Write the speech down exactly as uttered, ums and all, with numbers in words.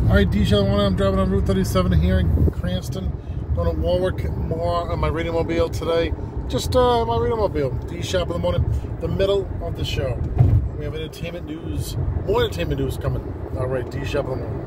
Alright, D Shap one, I'm driving on Route thirty-seven here in Cranston. Going to Warwick more on my radiomobile today. Just uh, my radiomobile. D Shap in the morning, the middle of the show. We have entertainment news, more entertainment news coming. Alright, D Shap in the morning.